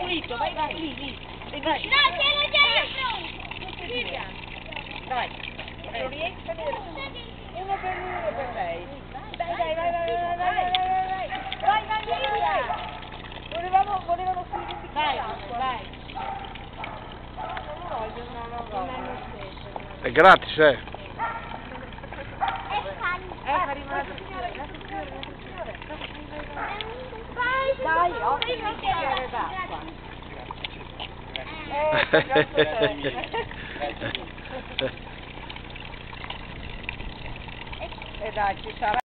pulito, vai, vai, lì. E dai. No, tieni. Dai. Non riesci a vedere. Uno per lui, uno per lei. Dai. Vai. Volevano finire di l'acqua. Vai. Non lo vogliono. È gratis, È Dai, occhio il bicchiere d'acqua. E dai, ci sarà.